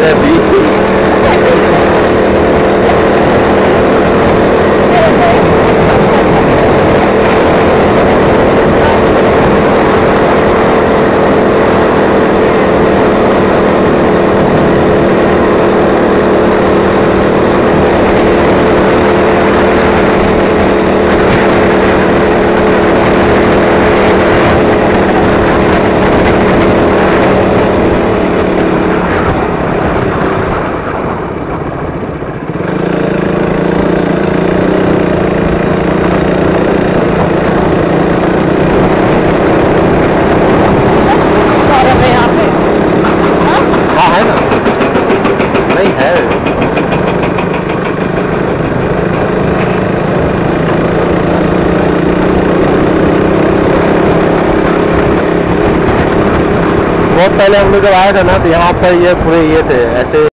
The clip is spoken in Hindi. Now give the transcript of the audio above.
मेरे भी। बहुत पहले हम लोग जब आए थे ना, तो यहाँ पर ये पूरे ये थे ऐसे